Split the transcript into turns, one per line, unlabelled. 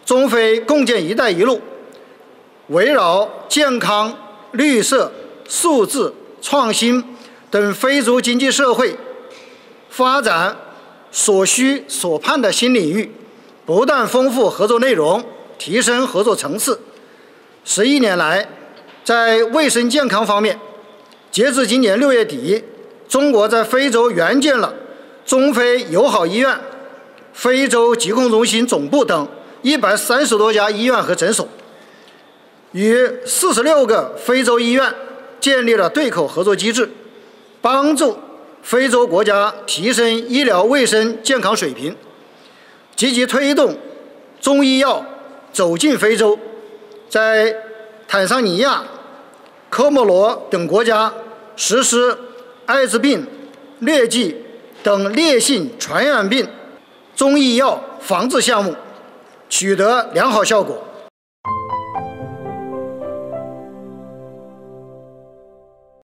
中非共建“一带一路”，围绕健康、绿色、数字、创新等非洲经济社会发展所需所盼的新领域，不断丰富合作内容，提升合作层次。11年来，在卫生健康方面，截至今年6月底，中国在非洲援建了中非友好医院、非洲疾控中心总部等130多家医院和诊所，与46个非洲医院建立了对口合作机制，帮助非洲国家提升医疗卫生健康水平，积极推动中医药走进非洲，在坦桑尼亚、科莫罗等国家实施艾滋病、疟疾等烈性传染病中医药防治项目，取得良好效果。